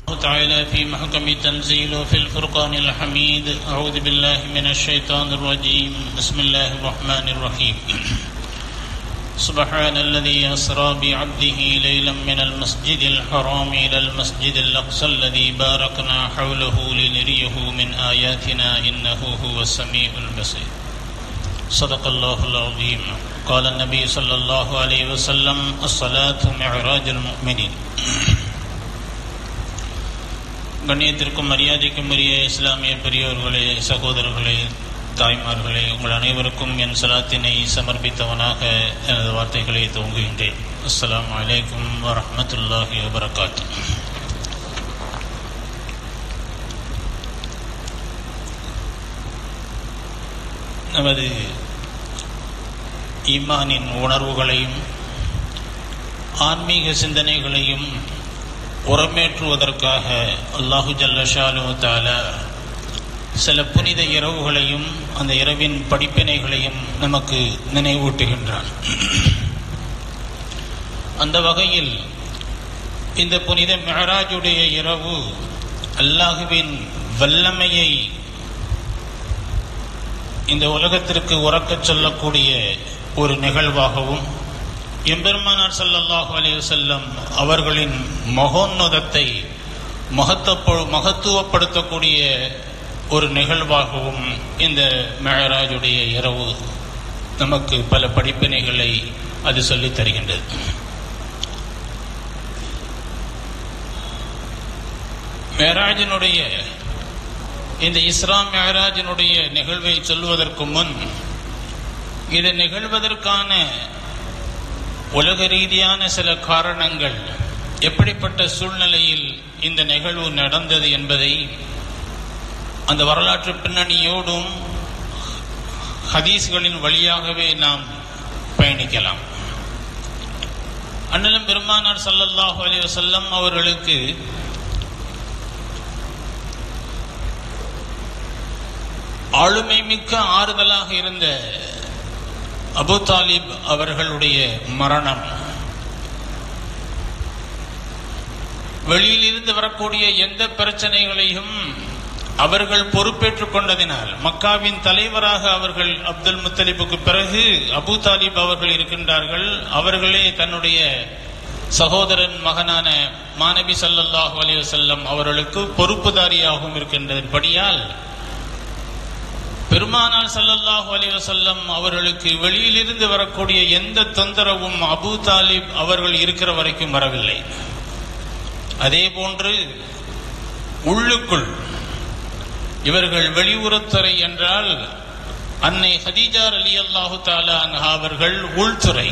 الله تعالى في محكم تنزيل وفي الفرقان الحميد. أعوذ بالله من الشيطان الرجيم. بسم الله الرحمن الرحيم. سبحان الذي أسرى بعبده ليلا من المسجد الحرام إلى المسجد الأقصى الذي باركنا حوله لنريه من آياتنا إنه هو السميع البصير. صدق الله العظيم. قال النبي صلى الله عليه وسلم: الصلاة معراج المؤمنين. கண்ணியத்திற்கும் மரியாதைக்கும் உரிய இஸ்லாமிய பெரியோர்களே, சகோதரர்களே, தாய்மார்களே, உங்கள் அனைவருக்கும் என் சலாத்தினை சமர்ப்பித்தவனாக எனது வார்த்தைகளை துவங்குகின்றேன். அஸ்ஸலாமு அலைக்கும் வரஹ்மத்துல்லாஹி வபரகாத்துஹு. நமது ஈமானின் உணர்வுகளையும் ஆன்மீக சிந்தனைகளையும் உரமேற்றுவதற்காக அல்லாஹு ஜல்ல ஷானஹு தஆலா சில புனித இரவுகளையும் அந்த இரவின் படிப்பினைகளையும் நமக்கு நினைவூட்டுகின்றான். அந்த வகையில் இந்த புனித மிஅராஜுடைய இரவு அல்லாஹுவின் வல்லமையை இந்த உலகத்திற்கு உரக்கச் சொல்லக்கூடிய ஒரு நிகழ்வாகவும், எம்பெருமானார் ஸல்லல்லாஹு அலைஹி வஸல்லம் அவர்களின் மகோன்னதத்தை மகத்துவப்படுத்தக்கூடிய ஒரு நிகழ்வாகவும் இந்த மிஅராஜுடைய இரவு நமக்கு பல படிப்பினைகளை அது சொல்லித் தருகின்றது. மிஅராஜினுடைய இந்த இஸ்ரா மிஅராஜினுடைய நிகழ்வை சொல்வதற்கு முன், இது நிகழ்வதற்கான உலக ரீதியான சில காரணங்கள், எப்படிப்பட்ட சூழ்நிலையில் இந்த நிகழ்வு நடந்தது என்பதை அந்த வரலாற்று பின்னணியோடும் ஹதீஸ்களின் வழியாகவே நாம் பயணிக்கலாம். அண்ணலும் பெருமானார் ஸல்லல்லாஹு அலைஹி வஸல்லம் அவர்களுக்கு ஆளுமை மிக்க ஆறுதலாக இருந்த அபூ தாலிப் அவர்களுடைய மரணம், வெளியில் இருந்து வரக்கூடிய எந்த பிரச்சனைகளையும் அவர்கள் பொறுப்பேற்றுக் கொண்டதினால், மக்காவின் தலைவராக அவர்கள் அப்துல் முத்தலிபுக்கு பிறகு அபூ தாலிப் அவர்கள் இருக்கின்றார்கள். அவர்களே தன்னுடைய சகோதரன் மகனான மாநபி ஸல்லல்லாஹு அலைஹி வஸல்லம் அவர்களுக்கு பொறுப்புதாரியாகவும் இருக்கின்றபடியால் பெருமானார் ஸல்லல்லாஹு அலைஹி வஸல்லம் அவர்களுக்கு வெளியிலிருந்து வரக்கூடிய எந்த தொந்தரவும் அபூ தாலிப் அவர்கள் இருக்கிற வரைக்கும் வரவில்லை. அதே போன்று உள்ளுக்குள் இவர்கள் வெளியுறவுத்துறை என்றால் அன்னை ஹதீஜா ரலியல்லாஹு தஆலா அன்ஹா அவர்கள் உள்துறை,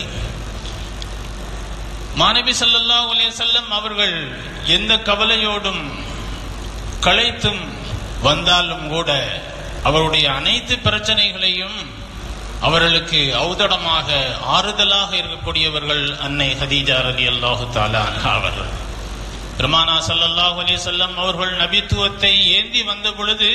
மாநபி ஸல்லல்லாஹு அலைஹி வஸல்லம் அவர்கள் எந்த கவலையோடும் களைத்தும் வந்தாலும் கூட அவருடைய அனைத்து பிரச்சனைகளையும் அவர்களுக்கு ஔதடமாக ஆறுதலாக இருக்கக்கூடியவர்கள் அன்னை ஹதீஜா ரலியல்லாஹு தஆலா அன்ஹா அவர்கள். பெருமானார் ஸல்லல்லாஹு அலைஹி வஸல்லம் அவர்கள் நபித்துவத்தை ஏந்தி வந்த பொழுது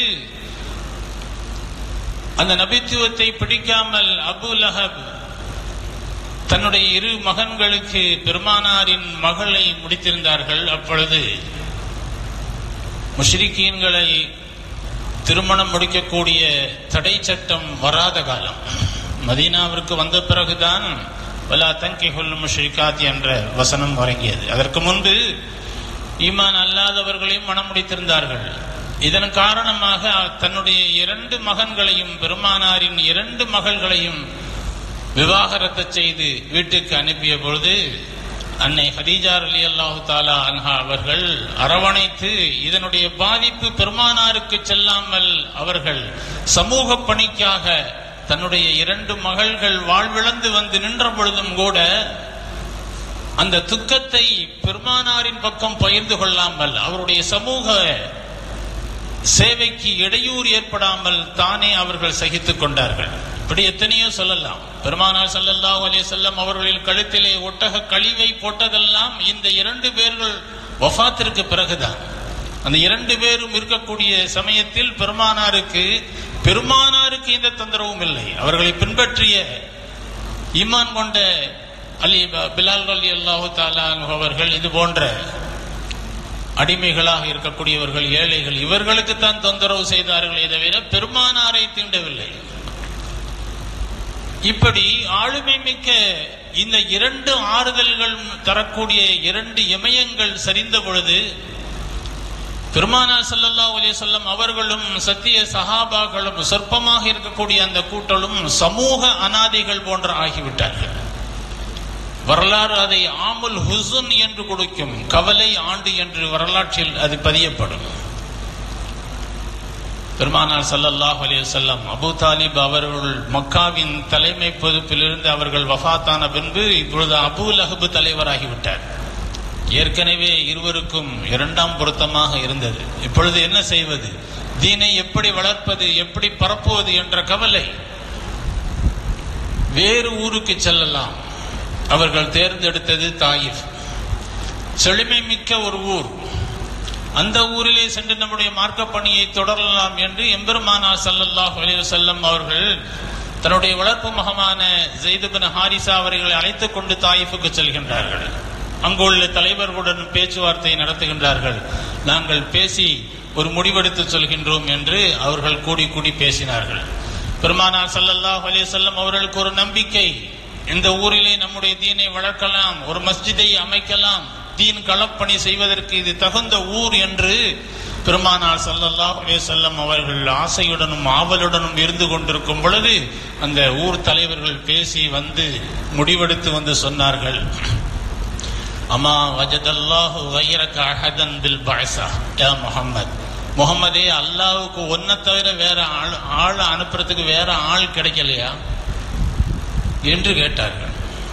அந்த நபித்துவத்தை பிடிக்காமல் அபூ லஹப் தன்னுடைய இரு மகன்களுக்கு பெருமானாரின் மகளை முடித்திருந்தார்கள். அப்பொழுது முஷ்ரிக்கீன்களை திருமணம் முடிக்கக்கூடிய தடை சட்டம் வராத காலம், மதீனாவிற்கு வந்த பிறகுதான் வலா தன்கிஹுல் முஷ்ரிகாத் என்ற வசனம் வழங்கியது. அதற்கு முன்பு ஈமான் அல்லாதவர்களையும் மனம் முடித்திருந்தார்கள். இதன் காரணமாக தன்னுடைய 2 மகன்களையும் பெருமானாரின் 2 மகள்களையும் விவாகரத்து செய்து வீட்டுக்கு அனுப்பிய பொழுது அன்னை ஹதீஜா ரலியல்லாஹு தஆலா அன்ஹா அவர்கள் அரவணைத்து, இதனுடைய பாதிப்பு பெருமானாருக்கு செல்லாமல் அவர்கள் சமூக பணிக்காக தன்னுடைய 2 மகள்கள் வாழ்விழந்து வந்து நின்ற பொழுதும் கூட அந்த துக்கத்தை பெருமானாரின் பக்கம் பகிர்ந்து கொள்ளாமல், அவருடைய சமூக சேவைக்கு இடையூறு ஏற்படாமல் தானே அவர்கள் சகித்துக் கொண்டார்கள். இப்படி எத்தனையோ சொல்லலாம். பெருமானார் ஸல்லல்லாஹு அலைஹி வஸல்லம் அவர்களின் கழுத்திலே ஒட்டக கழிவை போட்டதெல்லாம் இந்த 2 பேர்கள் வஃபாத்திற்கு பிறகுதான். அந்த 2 பேரும் இருக்கக்கூடிய சமயத்தில் பெருமானாருக்கு எந்த தொந்தரவும் இல்லை. அவர்களை பின்பற்றிய ஈமான் கொண்ட அலி பிலால் ரலியல்லாஹு தஆலா அவர்கள் இது போன்ற அடிமைகளாக இருக்கக்கூடியவர்கள், ஏழைகள், இவர்களுக்கு தான் தொந்தரவு செய்தார்களே தவிர பெருமானாரை தீண்டவில்லை. இப்படி ஆளுமை மிக்க இந்த 2 ஆறுதல்கள் தரக்கூடிய 2 இமயங்கள் சரிந்த பொழுது பெருமானார் ஸல்லல்லாஹு அலைஹி வஸல்லம் அவர்களும் சத்திய சஹாபாக்களும் சொற்பமாக இருக்கக்கூடிய அந்த கூட்டலும் சமூக அனாதைகள் போன்ற ஆகிவிட்டார்கள். வரலாறு அதை ஆமுல் ஹுசுன் என்று கொடுக்கும், கவலை ஆண்டு என்று வரலாற்றில் அது பதியப்படும். பெருமானார் ஸல்லல்லாஹு அலைஹி வஸல்லம் அபூ தாலிப் அவர்கள் மக்காவின் தலைமை பொறுப்பிலிருந்து அவர்கள் வஃபாத்தான பின்பு இப்பொழுது அபூ லஹப் தலைவராகிவிட்டார். ஏற்கனவே இருவருக்கும் 2ஆம் பொருத்தமாக இருந்தது. இப்பொழுது என்ன செய்வது, தீனை எப்படி வளர்ப்பது, எப்படி பரப்புவது என்ற கவலை. வேறு ஊருக்கு செல்லலாம். அவர்கள் தேர்ந்தெடுத்தது தாயிஃப், செழுமை மிக்க ஒரு ஊர். அந்த ஊரிலே சென்று நம்முடைய மார்க்க பணியை தொடரலாம் என்று எம்பெருமானார் ஸல்லல்லாஹு அலைஹி வஸல்லம் அவர்கள் தன்னுடைய வளர்ப்பு மகமான ஸைத் இப்னு ஹாரிஸா அவர்களை அழைத்துக் கொண்டு தாயிஃபுக்கு செல்கின்றார்கள். அங்குள்ள தலைவர்களுடன் பேச்சுவார்த்தை நடத்துகின்றார்கள். நாங்கள் பேசி ஒரு முடிவெடுத்து சொல்கின்றோம் என்று அவர்கள் கூடி கூடி பேசினார்கள். பெருமானார் ஸல்லல்லாஹு அலைஹி வஸல்லம் அவர்களுக்கு ஒரு நம்பிக்கை, இந்த ஊரிலே நம்முடைய தீனை வளர்க்கலாம், ஒரு மஸ்ஜிதை அமைக்கலாம், தீன் களப்பணி செய்வதற்கு இது தகுந்த ஊர் என்று பெருமானார் ஸல்லல்லாஹு அலைஹி வஸல்லம் அவர்கள் ஆசையுடனும் ஆவலுடனும் இருந்து கொண்டிருக்கும் பொழுது அந்த ஊர் தலைவர்கள் பேசி வந்து முடிவெடுத்து வந்து சொன்னார்கள், அமா வஜதல்லாஹு கைரக அஹதன் பில் பஅஸா யா முஹம்மத், முஹம்மதே, அல்லாஹ்வுக்கு ஒன்ன தவிர வேற ஆள் அனுப்புறதுக்கு வேற ஆள் கிடைக்கலையா என்று கேட்டார்கள்.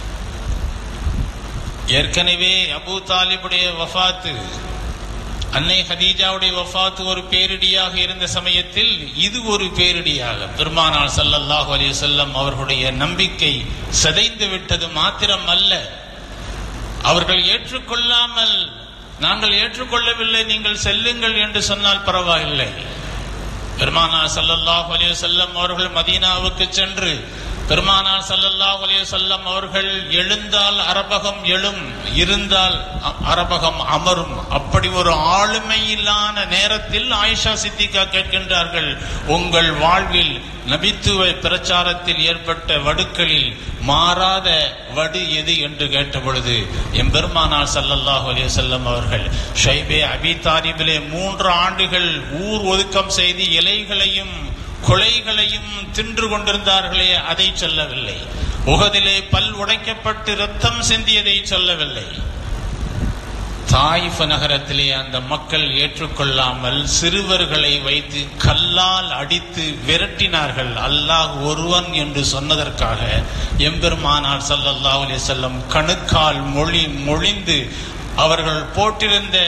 ஏற்கனவே அபூ தாலிபுடைய வஃபாத்து, அன்னை ஹதீஜாவுடைய வஃபாத்து ஒரு பேரிடியாக இருந்த சமயத்தில் இது ஒரு பேரிடியாக பெருமானார் ஸல்லல்லாஹு அலைஹி வஸல்லம் அவர்களுடைய நம்பிக்கை சிதைந்து விட்டது மாத்திரம் அல்ல, அவர்கள் ஏற்றுக்கொள்ளாமல் நாங்கள் ஏற்றுக்கொள்ளவில்லை, நீங்கள் செல்லுங்கள் என்று சொன்னால் பரவாயில்லை. பெருமானார் ஸல்லல்லாஹு அலைஹி வஸல்லம் அவர்கள் மதீனாவுக்கு சென்று பெருமானார் ஸல்லல்லாஹு அலைஹி வஸல்லம் அவர்கள் எழுந்தால் அரபகம் எழும், இருந்தால் அரபகம் அமரும். அப்படி ஒரு ஆளுமையிலான நேரத்தில் ஆயிஷா சித்திகா கேட்கின்றார்கள், உங்கள் வாழ்வில் நபித்துவ பிரச்சாரத்தில் ஏற்பட்ட வடுக்களில் மாறாத வடு எது என்று கேட்ட பொழுது எம்பெருமானார் ஸல்லல்லாஹு அலைஹி வஸல்லம் அவர்கள் ஷைபே அபி தாலிபிலே 3 ஆண்டுகள் ஊர் ஒதுக்கம் செய்து இலைகளையும் கொலைகளையும் தின்று கொண்டிருந்தார்களே அதை சொல்லவில்லை. உஹதிலே பல் உடைக்கப்பட்டு ரத்தம் சிந்தியதை சொல்லவில்லை. தாயிஃப் நகரத்திலே அந்த மக்கள் ஏற்றுக்கொள்ளாமல் சிறுவர்களை வைத்து கல்லால் அடித்து விரட்டினார்கள். அல்லாஹ் ஒருவன் என்று சொன்னதற்காக எம்பெருமானார் ஸல்லல்லாஹு அலைஹி வஸல்லம் கணுக்கால் மொழிந்து அவர்கள் போட்டிருந்த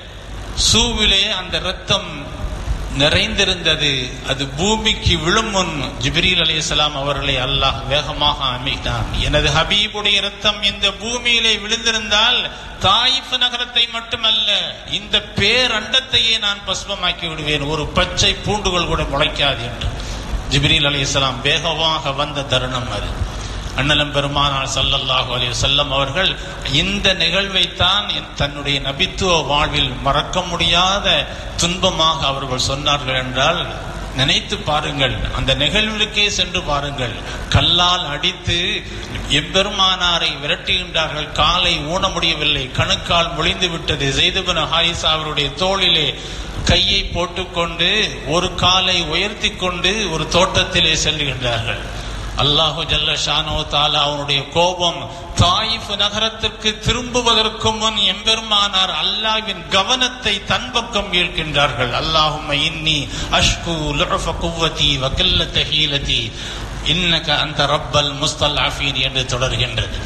சூவிலே அந்த ரத்தம் நிறைந்திருந்தது. அது பூமிக்கு விழும் முன் ஜிப்ரீல் அலைஹிஸ்ஸலாம் அவர்களை அல்லாஹ் வேகமாக அமைத்தான். எனது ஹபீபுடைய ரத்தம் இந்த பூமியிலே விழுந்திருந்தால் தாயிஃப் நகரத்தை மட்டுமல்ல இந்த பேரண்டத்தையே நான் பஸ்மமாக்கி விடுவேன், ஒரு பச்சை பூண்டுகள் கூட முளைக்காது என்று ஜிப்ரீல் அலைஹிஸ்ஸலாம் வேகமாக வந்த தருணம் அது. அண்ணலம் பெருமானார் ஸல்லல்லாஹு அலைஹி வஸல்லம் அவர்கள் இந்த நிகழ்வைத்தான் தன்னுடைய நபித்துவ வாழ்வில் மறக்க முடியாத துன்பமாக அவர்கள் சொன்னார்கள் என்றால் நினைத்து பாருங்கள். அந்த நிகழ்விற்கே சென்று பாருங்கள். கல்லால் அடித்து எம்பெருமானாரை விரட்டுகின்றார்கள். காலை ஊன முடியவில்லை, கணுக்கால் முழிந்து விட்டது. ஸைத் இப்னு ஹாரிஸா அவருடைய தோளிலே கையை போட்டுக்கொண்டு ஒரு காலை உயர்த்தி கொண்டு ஒரு தோட்டத்திலே செல்கின்றார்கள். அல்லாஹு ஜல்ல ஷானோ தாலா அவனுடைய கோபம் தாயிஃப் நகரத்திற்கு திரும்புவதற்கு முன் எம்பெருமானார் அல்லாஹ்வின் கவனத்தை தன் பக்கம் ஈர்க்கின்றார்கள். அல்லாஹும்ம இன்னி அஷ்கு லுஃப குவதி வ கில்லத ஹீலதி இன்னக அந்த ரப்பல் முஸ்தல்அஃபீன் என்று தொடர்கின்றது.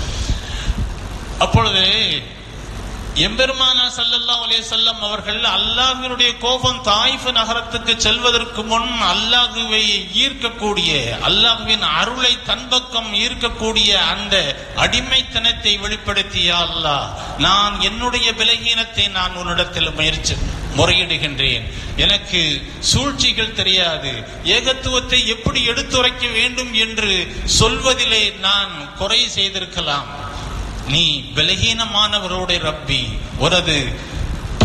அப்பொழுது எம்பெருமானார் ஸல்லல்லாஹு அலைஹி வஸல்லம் அவர்கள் அல்லாஹ்வினுடைய கோபம் தாயிஃப் நகரத்துக்கு செல்வதற்கு முன் அல்லாஹ்வை ஈர்க்கக்கூடிய, அல்லாஹ்வின் அருளை தன்பக்கம் ஈர்க்கக்கூடிய அந்த அடிமைத்தனத்தை வெளிப்படுத்திய அல்லாஹ், நான் என்னுடைய பலகீனத்தை நான் உன்னிடத்தில் முறையிடுகின்றேன். எனக்கு சூழ்ச்சிகள் தெரியாது, ஏகத்துவத்தை எப்படி எடுத்துரைக்க வேண்டும் என்று சொல்வதிலே நான் குறை செய்திருக்கலாம். நீ பலகீனமானவருடைய ரப்பி, உனது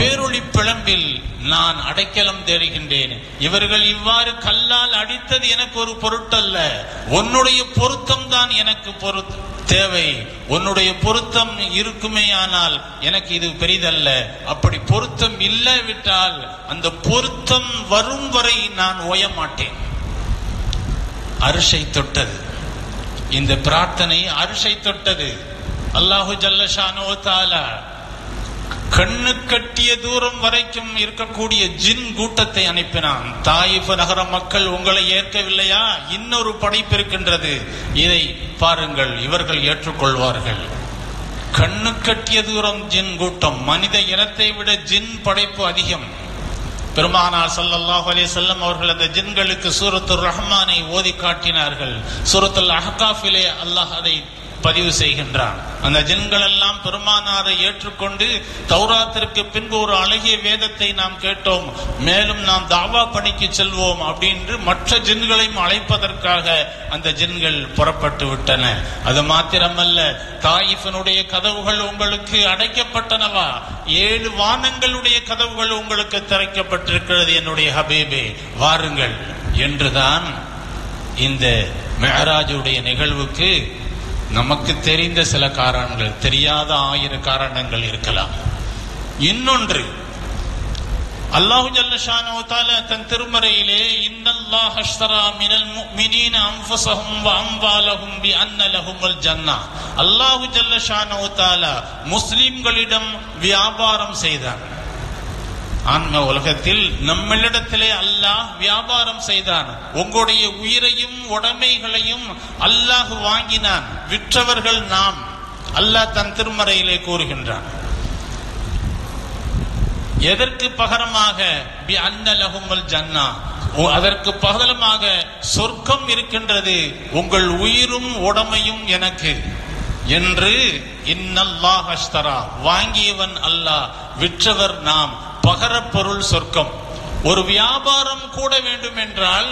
பேரொளி பிளம்பில் நான் அடைக்கலம் தேடுகின்றேன். இவர்கள் இவ்வாறு கல்லால் அடித்தது எனக்கு ஒரு பொருட்டல்ல, உன்னுடைய பொருத்தம் தான் எனக்கு தேவை. உன்னுடைய பொருத்தம் இருக்குமே ஆனால் எனக்கு இது பெரிதல்ல. அப்படி பொருத்தம் இல்லாவிட்டால் அந்த பொருத்தம் வரும் வரை நான் ஓய மாட்டேன். அரிசை தொட்டது இந்த பிரார்த்தனை, அரிசை தொட்டது. அல்லாஹு ஜல்ல ஷானு தஆலா கண்ணு கட்டிய தூரம் வரைக்கும் இருக்கக்கூடிய ஜின் கூட்டத்தை அனுப்பினான். தாயிஃப் நகர மக்கள் உங்களை ஏற்கவில்லையா? இன்னொரு படைப்பு இருக்கின்றது, இதை பாருங்கள், இவர்கள் ஏற்றுக்கொள்வார்கள். கண்ணு கட்டிய தூரம் ஜின் கூட்டம். மனித இனத்தை விட ஜின் படைப்பு அதிகம். பெருமானார் ஸல்லல்லாஹு அலைஹி வஸல்லம் அவர்கள் அந்த ஜின்களுக்கு சூரத்துர் ரஹ்மானை ஓதி காட்டினார்கள். சூரத்துல் அஹ்காஃபிலே அல்லாஹ் அதை பதிவு செய்கின்றான். அந்த ஜின்கள் எல்லாம் பெருமானாரை ஏற்றுக்கொண்டு தௌராத்திற்கு பின்பு ஒரு அழகிய வேதத்தை நாம் கேட்டோம், மேலும் நாம் தாவா பணிக்கு செல்வோம் அப்படின்னு மற்ற ஜின்களையும் அழைப்பதற்காக அந்த ஜின்கள் புறப்பட்டு விட்டன. அது மாத்திரமல்ல, தாயிஃபினுடைய கதவுகள் உங்களுக்கு அடைக்கப்பட்டனவா? 7 வானங்களுடைய கதவுகள் உங்களுக்கு திறக்கப்பட்டிருக்கிறது என்னுடைய ஹபீபே, வாருங்கள் என்றுதான் இந்த மிஅராஜுடைய நிகழ்வுக்கு நமக்கு தெரிந்த சில காரணங்கள், தெரியாத 1000 காரணங்கள் இருக்கலாம். இன்னொன்று, அல்லாஹு ஜல்ல ஷானஹு தஆலா தன் திருமறையிலே இன்னல்லாஹ அஷ்தரா மினல் முஃமினீன அன்ஃபுஸஹும் வ அம்வாலஹும் பிஅன்ன லஹுமுல் ஜன்னah, அல்லாஹு ஜல்ல ஷானஹு தஆலா முஸ்லிம்களிடம் வியாபாரம் செய்தான். ஆன்ம உலகத்தில் நம்மளிடத்திலே அல்லாஹ் வியாபாரம் செய்தான். உங்களுடைய உயிரையும் உடைமைகளையும் அல்லாஹ் வாங்கினான். விற்றவர்கள் நாம். அல்லாஹ் தன் திருமறையிலே கூறுகின்றான். எதற்கு பகரமாக? பிஅன்ன லஹுமுல் ஜன்னah, அதற்கு பகரமாக சொர்க்கம் இருக்கின்றது, உங்கள் உயிரும் உடைமையும் எனக்கு என்று. இன்னல்லாஹ் அஷ்தரா, வாங்கியவன் அல்லாஹ், விற்றவர் நாம். பகர பொருள் சொர்க்கம். ஒரு வியாபாரம் கூட வேண்டும் என்றால்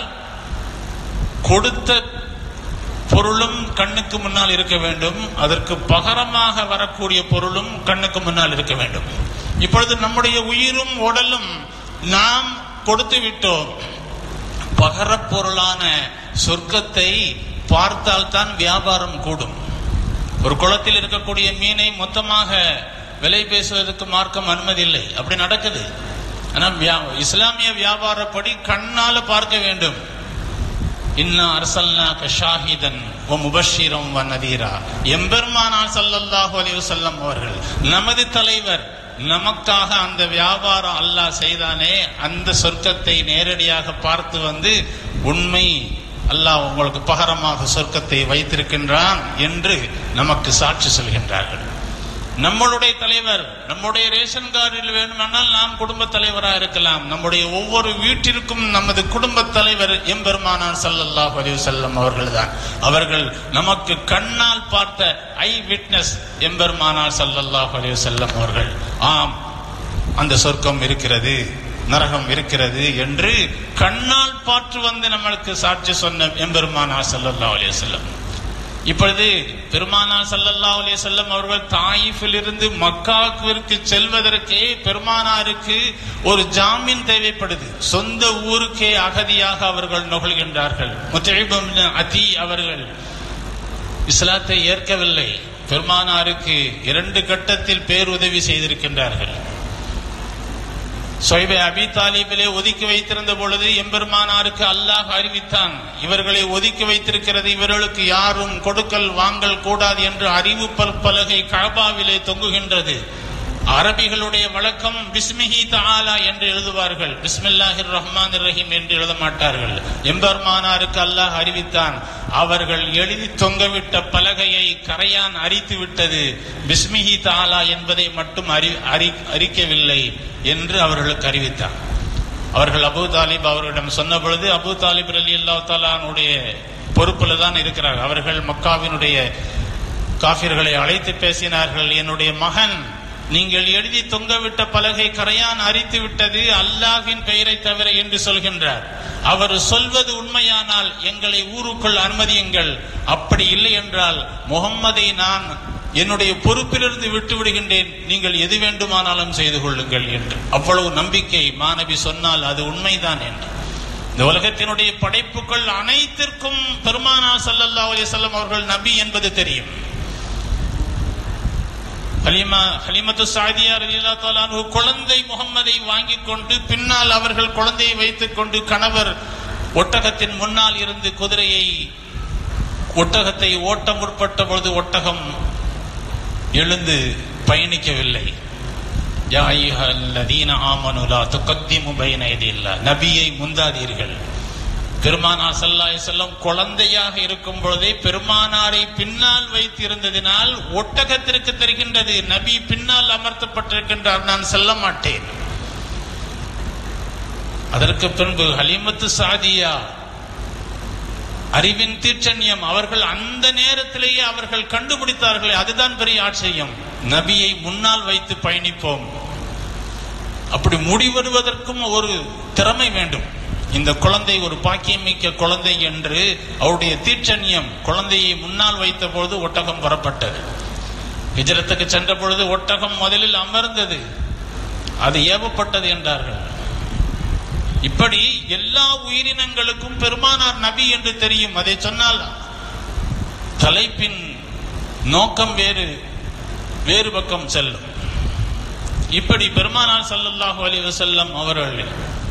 கொடுத்த பொருளும் கண்ணுக்கு முன்னால் இருக்க வேண்டும், அதற்கு பகரமாக வரக்கூடிய பொருளும் கண்ணுக்கு முன்னால் இருக்க வேண்டும். இப்பொழுது நம்முடைய உயிரும் உடலும் நாம் கொடுத்து விட்டோம். பகர பொருளான சொர்க்கத்தை பார்த்தால் தான் வியாபாரம் கூடும். ஒரு குளத்தில் இருக்கக்கூடிய மீனை மொத்தமாக விலை பேசுவதற்கு மார்க்கம் அனுமதி இல்லை. அப்படி நடக்குது. ஆனால் இஸ்லாமிய வியாபாரப்படி கண்ணால பார்க்க வேண்டும். இன்னா அர்சல்னாக ஷாஹிதன் வ முபஷ்ஷிரன் வ நதீரா. எம்பெருமானார் ஸல்லல்லாஹு அலைஹி வஸல்லம் அவர்கள் நமது தலைவர், நமக்காக அந்த வியாபாரம் அல்லாஹ் செய்தானே, அந்த சொர்க்கத்தை நேரடியாக பார்த்து வந்து உண்மை அல்லாஹ் உங்களுக்கு பகரமாக சொர்க்கத்தை வைத்திருக்கின்றான் என்று நமக்கு சாட்சி சொல்கின்றார்கள். நம்மளுடைய தலைவர், நம்முடைய ரேஷன் கார்டில் வேணுமானால் நாம் குடும்ப தலைவராக இருக்கலாம். நம்முடைய ஒவ்வொரு வீட்டிற்கும் நமது குடும்ப தலைவர் எம்பெருமானார் ஸல்லல்லாஹு அலைஹி வஸல்லம் அவர்கள் தான். அவர்கள் நமக்கு கண்ணால் பார்த்த ஐ விட்னஸ் எம்பெருமானார் ஸல்லல்லாஹு அலைஹி வஸல்லம் அவர்கள். ஆம், அந்த சொர்க்கம் இருக்கிறது, நரகம் இருக்கிறது என்று கண்ணால் பார்த்து வந்து நம்மளுக்கு சாட்சி சொன்ன எம்பெருமானார் ஸல்லல்லாஹு அலைஹி வஸல்லம். இப்பொழுது பெருமானார் ஸல்லல்லாஹு அலைஹி வஸல்லம் அவர்கள் தாயிஃபில் இருந்து மக்காவிற்கு செல்வதற்கே பெருமானாருக்கு ஒரு ஜாமீன் தேவைப்படுது. சொந்த ஊருக்கே அகதியாக அவர்கள் நுகழ்கின்றார்கள். முத்இப் இப்னு அதி அவர்கள் இஸ்லாத்தை ஏற்கவில்லை. பெருமானாருக்கு 2 கட்டத்தில் பேருதவி செய்திருக்கின்றார்கள். ஸுஹைப் அபி தாலிபிலே ஒதுக்கி வைத்திருந்த பொழுது எம்பெருமானாருக்கு அல்லாஹ் அறிவித்தான், இவர்களை ஒதுக்கி வைத்திருக்கிறது, இவர்களுக்கு யாரும் கொடுக்கல் வாங்கல் கூடாது என்று அறிவிப்பு பலகை கஅபாவிலே தொங்குகின்றது. அரபிகளுடைய வழக்கம் பிஸ்மிஹி தஆலா என்று எழுதுவார்கள், பிஸ்மில்லாஹிர் ரஹ்மானிர் ரஹீம் என்று எழுத மாட்டார்கள். எம்பெருமானாருக்கு அல்லாஹ் அறிவித்தான், அவர்கள் எழுதி தொங்கவிட்ட பலகையை கரையான் அரித்து விட்டது, பிஸ்மிஹி தஆலா என்பதை மட்டும் அறிக்கவில்லை என்று அவர்களுக்கு அறிவித்தான். அவர்கள் அபூ தாலிப் அவர்களிடம் சொன்ன பொழுது, அபூ தாலிப் ரலியல்லாஹு தஆலாவுடைய பொறுப்புல தான் இருக்கிறார்கள். அவர்கள் மக்காவினுடைய காஃபிர்களை அழைத்து பேசினார்கள். என்னுடைய மகன், நீங்கள் எழுதி தொங்கவிட்ட பலகை கரையான் அரித்து விட்டது, அல்லாஹ்வின் பெயரை தவிர என்று சொல்கின்றார். அவர் சொல்வது உண்மையானால் எங்களை ஊருக்குள் அனுமதியுங்கள், அப்படி இல்லை என்றால் முகம்மதை நான் என்னுடைய பொறுப்பிலிருந்து விட்டு விடுகின்றேன், நீங்கள் எது வேண்டுமானாலும் செய்து கொள்ளுங்கள் என்று. அவ்வளவு நம்பிக்கை மாணவி சொன்னால் அது உண்மைதான் என்று. இந்த உலகத்தினுடைய படைப்புகள் அனைத்திற்கும் பெருமானார் ஸல்லல்லாஹு அலைஹி வஸல்லம் அவர்கள் நபி என்பது தெரியும். ஹலீமத்து சாதியா ரலியல்லாஹு தஆலா அன்ஹு குழந்தை முகம்மதை வாங்கிக் கொண்டு பின்னால் அவர்கள் குழந்தையை வைத்துக் கொண்டு கணவர் ஒட்டகத்தின் முன்னால் இருந்து ஒட்டகத்தை ஓட்ட முற்பட்ட பொழுது ஒட்டகம் எழுந்து பயணிக்கவில்லை. யா அய்யுஹல்லதீன ஆமனு லா துகத்திமு பைன யதில்லாஹ், நபியை முந்தாதீர்கள். பெருமானார் ஸல்லல்லாஹு அலைஹி வஸல்லம் குழந்தையாக இருக்கும் பொழுதே பெருமானாரை பின்னால் வைத்திருந்ததினால் ஒட்டகத்திற்கு தெரிகின்றது நபி பின்னால் அமர்த்தப்பட்டிருக்கின்றார், நான் செல்ல மாட்டேன். அதற்கு பின்பு ஹலீமத்து சாதியா அறிவின் தீட்சண்யம், அவர்கள் அந்த நேரத்திலேயே அவர்கள் கண்டுபிடித்தார்கள். அதுதான் பெரிய ஆச்சரியம். நபியை முன்னால் வைத்து பயணிப்போம். அப்படி முடிவெடுவதற்கும் ஒரு திறமை வேண்டும். இந்த குழந்தை ஒரு பாக்கியமிக்க குழந்தை என்று அவருடைய தீட்சண்யம். குழந்தையை முன்னால் வைத்த பொழுது ஒட்டகம் புறப்பட்டது. ஹிஜ்ரத்துக்கு சென்ற பொழுது ஒட்டகம் முதலில் அமர்ந்தது, அது ஏவப்பட்டது என்றார்கள். இப்படி எல்லா உயிரினங்களுக்கும் பெருமானார் நபி என்று தெரியும். அதை சொன்னால் தலைப்பின் நோக்கம் வேறு பக்கம் செல்லும். இப்படி பெருமானார் ஸல்லல்லாஹு அலைஹி வஸல்லம் அவர்கள்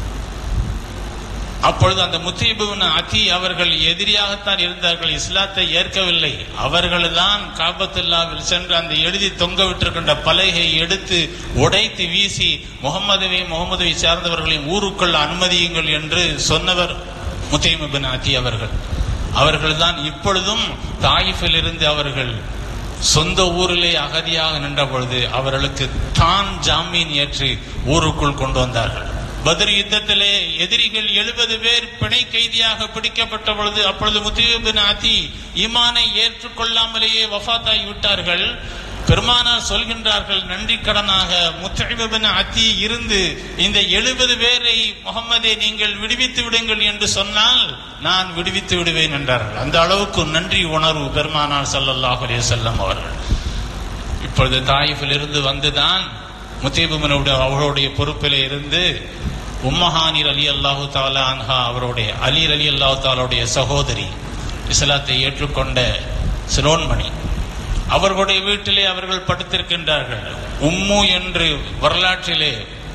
அப்பொழுது அந்த முத்தீப் இப்னு அதி அவர்கள் எதிரியாகத்தான் இருந்தார்கள், இஸ்லாத்தை ஏற்கவில்லை. அவர்கள் தான் காபத்துல்லாவில் சென்று அந்த எழுதி தொங்க விட்டிருக்கின்ற பலகையை எடுத்து உடைத்து வீசி முகமதுவை சார்ந்தவர்களையும் ஊருக்குள் அனுமதியுங்கள் என்று சொன்னவர் முத்தீப் இப்னு அதி அவர்கள் தான் இப்பொழுதும் தாயிஃபில் இருந்து அவர்கள் சொந்த ஊரிலே அகதியாக நின்ற பொழுது அவர்களுக்கு தான் ஜாமீன் ஏற்றி ஊருக்குள் கொண்டு வந்தார்கள். பத்ர் யுத்தத்திலே எதிரிகள் 70 பேர் பிணை கைதியாக பிடிக்கப்பட்ட பொழுது அப்பொழுது முத்தீப் இப்னு அதி ஈமானை ஏற்றுக்கொள்ளாமலேயே வஃபாத்தாகி விட்டார்கள். பெருமானார் சொல்கின்றார்கள், நன்றி கடனாக முத்தீப் இப்னு அதி இருந்து இந்த 70 பேரை முகம்மதே நீங்கள் விடுவித்து விடுங்கள் என்று சொன்னால் நான் விடுவித்து விடுவேன் என்றார்கள். அந்த அளவுக்கு நன்றி உணர்வு பெருமானார் ஸல்லல்லாஹு அலைஹி வஸல்லம் அவர்கள். இப்பொழுது தாயிஃபில் இருந்து வந்துதான் முத்தீப் இப்னு அவருடைய பொறுப்பிலே இருந்து உம்மஹானி ரலியல்லாஹு தஆலா அன்ஹா அவருடைய அலி ரலியல்லாஹு தஆலாவுடைய சகோதரி, இஸ்லாத்தை ஏற்றுக்கொண்ட சிரோன்மணி, அவர்களுடைய வீட்டிலே அவர்கள் படுத்திருக்கின்றார்கள். உம்மு என்று வரலாற்றிலே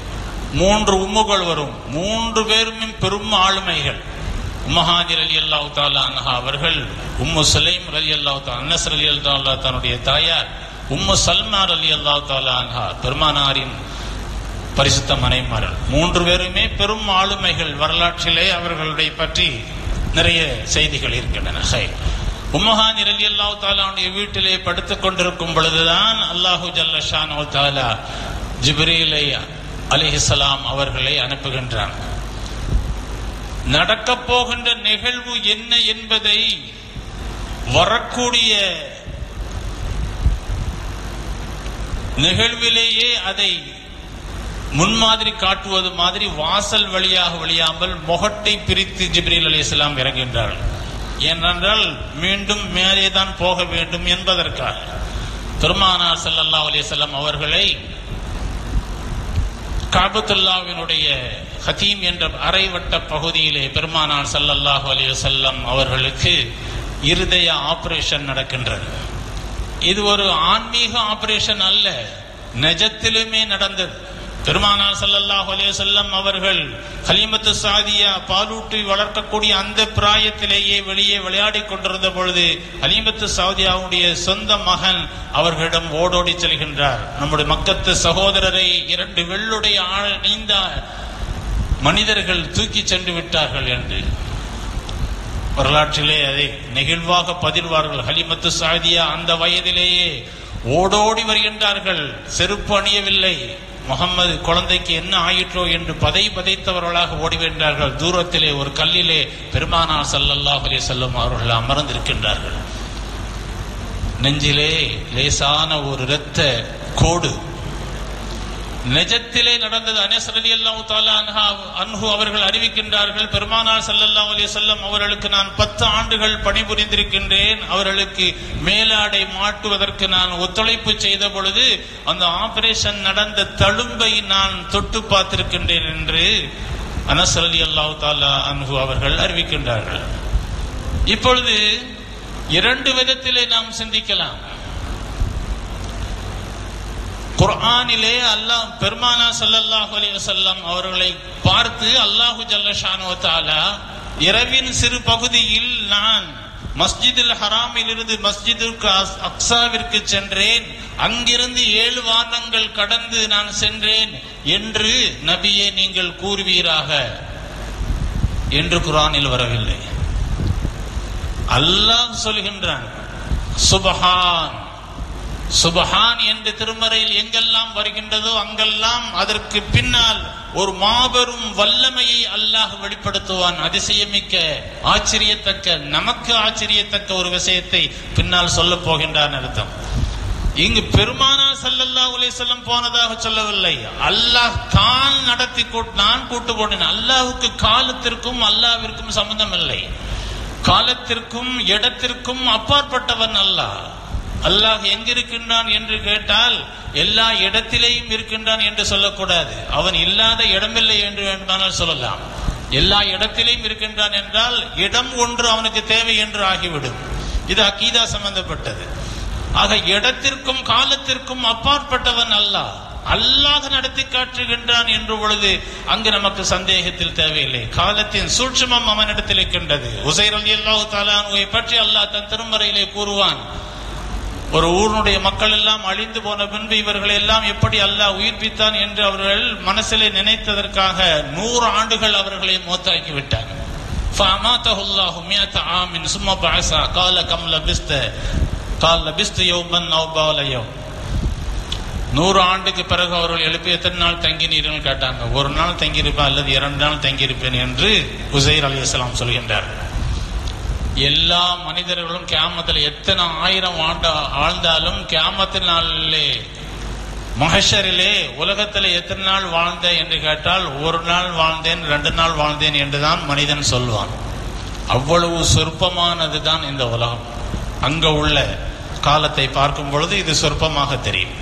3 உம்முகள் வரும். 3 பேருமே பெரும் ஆளுமைகள். உம்மஹானி ரலியல்லாஹு தஆலா அன்ஹா அவர்கள், உம்மு சுலைம் ரலியல்லாஹு தஆலா, அனஸ் ரலியல்லாஹு தஆலா தன்னுடைய தாயார், உம்மு சல்மா ரலியல்லாஹு தஆலா அன்ஹா பெருமானாரின் பரிசுத்த மனைமார்கள். 3 பேருமே பெரும் ஆளுமைகள். வரலாற்றிலே அவர்களுடைய பற்றி நிறைய செய்திகள் இருக்கின்றன. உம்மஹானி ரலியல்லாஹு தஆலாவுடைய வீட்டிலே படுத்துக் கொண்டிருக்கும் பொழுதுதான் அல்லாஹு ஜல்ல ஷானஹு தஆலா ஜிப்ரீல் அலைஹிஸ்ஸலாம் அவர்களை அனுப்புகின்றான். நடக்கப் போகின்ற நிகழ்வு என்ன என்பதை வரக்கூடிய நிகழ்விலேயே அதை முன்மாதிரி காட்டுவது மாதிரி வாசல் வழியாக வழியாமல் முகட்டை பிரித்து ஜிப்ரீல் அலைஹிஸ்ஸலாம் இறங்குகின்றார்கள். ஏனென்றால் மீண்டும் மேலேதான் போக வேண்டும் என்பதற்காக. பெருமானார் ஸல்லல்லாஹு அலைஹி வஸல்லம் அவர்களை காபத்துல்லாவினுடைய ஹதீம் என்ற அரைவட்ட பகுதியிலே பெருமானார் ஸல்லல்லாஹு அலைஹி வஸல்லம் அவர்களுக்கு இருதய ஆபரேஷன் நடக்கின்றது. இது ஒரு ஆன்மீக ஆபரேஷன் அல்ல, நிஜத்திலுமே நடந்தது. பெருமானார் ஸல்லல்லாஹு அலைஹி வஸல்லம் அவர்கள் ஹலீமத்து சாதியா பாலூட்டி வளர்க்கக்கூடிய அந்த பிராயத்திலேயே வெளியே விளையாடி கொண்டிருந்த பொழுது ஹலீமத்து சாதியாவுடைய சொந்த மகன் அவர்களிடம் ஓடோடி செல்கின்றார். நம்முடைய மக்கத்து சகோதரரை 2 வெள்ளுடைய அணிந்த மனிதர்கள் தூக்கி சென்று விட்டார்கள் என்று வரலாற்றிலே அதை நெகிழ்வாக பதிர்வார்கள். ஹலீமத்து சாதியா அந்த வயதிலேயே ஓடோடி வருகின்றார்கள். செருப்பு அணியவில்லை. முகம்மது குழந்தைக்கு என்ன ஆயிற்றோ என்று பதைத்தவர்களாக ஓடி வருகின்றார்கள். தூரத்திலே ஒரு கல்லிலே பெருமானார் ஸல்லல்லாஹு அலைஹி வஸல்லம் அவர்கள் அமர்ந்திருக்கின்றார்கள். நெஞ்சிலே லேசான ஒரு இரத்த கோடு, நிஜத்திலே நடந்தது. அனஸ் ரலியல்லாஹு தஆலா அன்ஹு அவர்கள் அறிவிக்கின்றார்கள், பெருமானார் ஸல்லல்லாஹு அலைஹி வஸல்லம் அவர்களுக்கு நான் 10 ஆண்டுகள் பணிபுரிந்திருக்கின்றேன். அவர்களுக்கு மேலாடை மாட்டுவதற்கு நான் ஒத்துழைப்பு செய்த பொழுது அந்த ஆபரேஷன் நடந்த தழும்பை நான் தொட்டு பார்த்திருக்கின்றேன் என்று அனஸ் ரலியல்லாஹு தஆலா அன்ஹு அவர்கள் அறிவிக்கின்றார்கள். இப்பொழுது 2 விதத்திலே நாம் சிந்திக்கலாம். குர்ஆனிலே அல்லாஹ் பெருமானார் ஸல்லல்லாஹு அலைஹி வஸல்லம் அவர்களை பார்த்து அல்லாஹு ஜல்ல ஷானு வ தஆலா இரவின் சிறு பகுதியில் நான் மஸ்ஜிதுல் ஹராமில் இருந்து மஸ்ஜிதுல் அக்ஸாவிற்கு சென்றேன், அங்கிருந்து 7 வானங்கள் கடந்து நான் சென்றேன் என்று நபியே நீங்கள் கூறுவீராக என்று குர்ஆனில் வரவில்லை. அல்லாஹ் சொல்கின்றான், சுப்ஹான் சுப்ஹான் என்று திருமறையில் எங்கெல்லாம் வருகின்றதோ அங்கெல்லாம் அதற்கு பின்னால் ஒரு மாபெரும் வல்லமையை அல்லாஹ் வெளிப்படுத்துவான். அதிசயமிக்க ஆச்சரியத்தக்க, நமக்கு ஆச்சரியத்தக்க ஒரு விஷயத்தை பின்னால் சொல்ல போகின்றான் அர்த்தம். இங்கு பெருமானார் ஸல்லல்லாஹு அலைஹி வஸல்லம் போனதாக சொல்லவில்லை. அல்லாஹ் தான் நடத்தி நான் கூட்டு போனேன். அல்லாஹ்வுக்கு காலத்திற்கும் அல்லாஹ்விற்கும் சம்பந்தம் இல்லை. காலத்திற்கும் இடத்திற்கும் அப்பாற்பட்டவன் அல்லாஹ். அல்லாஹ் எங்கிருக்கின்றான் என்று கேட்டால் எல்லா இடத்திலேயும் இருக்கின்றான் என்று சொல்லக்கூடாது. அவன் இல்லாத இடமில்லை என்று வேண்டுமானால் சொல்லலாம். எல்லா இடத்திலேயும் இருக்கின்றான் என்றால் இடம் ஒன்று அவனுக்கு தேவை என்று ஆகிவிடும். இது அகீதா சம்பந்தப்பட்டது. ஆக இடத்திற்கும் காலத்திற்கும் அப்பாற்பட்டவன் அல்லாஹ். அல்லாஹ் நடத்தி காட்டுகின்றான் என்று பொழுது அங்கு நமக்கு சந்தேகத்தில் தேவையில்லை. காலத்தின் சூட்சுமம் அவனிடத்தில் இருக்கின்றது. உஸைர் ரலியல்லாஹு தஆலா அன்ஹுவை பற்றி அல்லாஹ் தன் திருமறையிலே கூறுவான், ஒரு ஊருடைய மக்கள் எல்லாம் அழிந்து போன பின்பு இவர்களை எல்லாம் எப்படி அல்லாஹ் உயிர்ப்பித்தான் என்று அவர்கள் மனசிலே நினைத்ததற்காக 100 ஆண்டுகள் அவர்களை மௌத்தாக்கி விட்டார். فَأَمَاتَهُ اللَّهُ مِئَةَ عَامٍ ثُمَّ بَعَثَ قَالَ كَمْ لَبِثْتَ قَالَ لَبِثْتُ يَوْمًا أَوْ بَعْضَ يَوْمٍ. 100 ஆண்டுக்கு பிறகு அவர்கள் எழுப்பி எத்தனை நாள் தங்கினீர்கள் கேட்டாங்க. 1 நாள் தங்கியிருப்பேன் அல்லது 2 நாள் தங்கியிருப்பேன் என்று உஸைர் அலைஹிஸ்ஸலாம் சொல்கின்றார். எல்லா மனிதர்களும் கியாமத்தில் எத்தனை 1000 ஆண்டு ஆழ்ந்தாலும் கியாமத்தின் நாளிலே மஹ்ஷரிலே உலகத்தில் எத்தனை நாள் வாழ்ந்த என்று கேட்டால் 1 நாள் வாழ்ந்தேன் 2 நாள் வாழ்ந்தேன் என்றுதான் மனிதன் சொல்வான். அவ்வளவு சொற்பமானதுதான் இந்த உலகம். அங்க உள்ள காலத்தை பார்க்கும் பொழுது இது சொற்பமாக தெரியும்.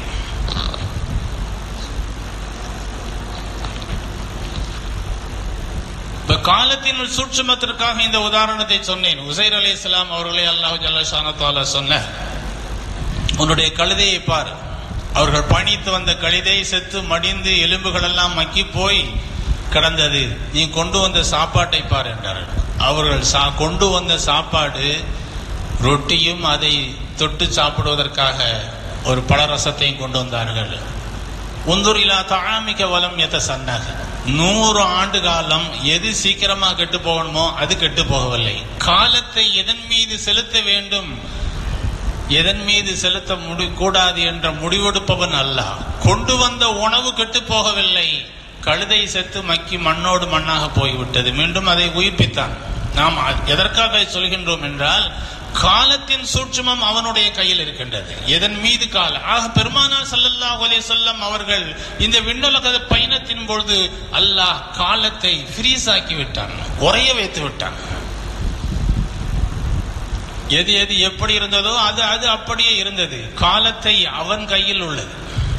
காலத்தின் சூட்சுமத்திற்காக இந்த உதாரணத்தை சொன்னேன். உஸைர் அலைஹிஸ்ஸலாம் அவர்களை அல்லாஹ் ஜல்ல ஷானு தஆலா சொன்ன, உன்னுடைய கழுதையை பார், அவர்கள் பணித்து வந்த கழுதை செத்து மடிந்து எலும்புகள் எல்லாம் மக்கி போய் கிடந்தது, நீ கொண்டு வந்த சாப்பாட்டை பார் என்றார்கள். அவர்கள் கொண்டு வந்த சாப்பாடு ரொட்டியும் அதை தொட்டு சாப்பிடுவதற்காக ஒரு பழரசத்தையும் கொண்டு வந்தார்கள். உந்துர் இலா தஆமிக வலம் யதசன்னஹ். 100 ஆண்டு காலம் எது சீக்கிரமா கெட்டு போகணுமோ அது கெட்டு போகவில்லை. காலத்தை எதன் மீது செலுத்த வேண்டும், எதன் மீது செலுத்த கூடாது என்ற முடிவெடுப்பவன் அல்லாஹ். கொண்டு வந்த உணவு கெட்டு போகவில்லை. கழுதை செத்து மக்கி மண்ணோடு மண்ணாக போய்விட்டது. மீண்டும் அதை உயிர்ப்பித்தான். நாம் எதற்காக சொல்கின்றோம் என்றால் காலத்தின் சூட்சுமம் அவனுடைய கையில் இருக்கின்றது. எதன் மீது காலம். ஆக பெருமானார் ஸல்லல்லாஹு அலைஹி வஸல்லம் அவர்கள் இந்த விண்ணுலக பயணத்தின் பொழுது அல்லாஹ் காலத்தை ஃப்ரீஸ் ஆக்கி விட்டான், உறைய வைத்து விட்டான். எது எது எப்படி இருந்ததோ அது அது அப்படியே இருந்தது. காலத்தை அவன் கையில் உள்ளது.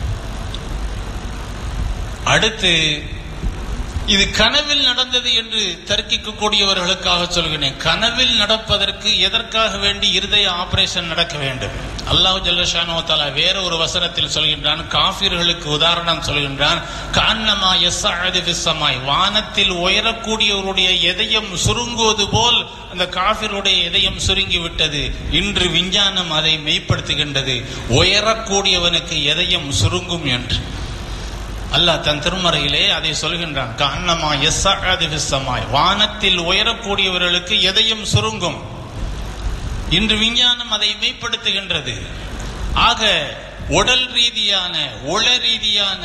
அடுத்து இது கனவில் நடந்தது என்று தர்க்கிக்கக்கூடியவர்களுக்காக சொல்கிறேன். கனவில் நடப்பதற்கு எதற்காக வேண்டி இருதய ஆபரேஷன் நடக்க வேண்டும்? அல்லாஹ் ஜல்ல ஷானு தஆலா வேற ஒரு வசனத்தில் சொல்கின்றான், காஃபிர்களுக்கு உதாரணம் சொல்கின்றான். கஅன்னமா யஸ்அது ஃபிஸ் ஸமாய், வானத்தில் உயரக்கூடியவருடைய இதயம் சுருங்குவது போல் அந்த காஃபிருடைய இதயம் சுருங்கி விட்டது. இன்று விஞ்ஞானம் அதை மெய்ப்படுத்துகின்றது, உயரக்கூடியவனுக்கு இதயம் சுருங்கும் என்று. அல்லாஹ் தன் திருமறையிலே அதை சொல்கின்றான். கஅன்னமா யஸ்அது ஃபிஸ் ஸமாய், வானத்தில் உயரக்கூடியவர்களுக்கு இதயம் சுருங்கும். இன்று விஞ்ஞானம் அதை மெய்ப்படுத்துகின்றது. ஆக உடல் ரீதியான உள ரீதியான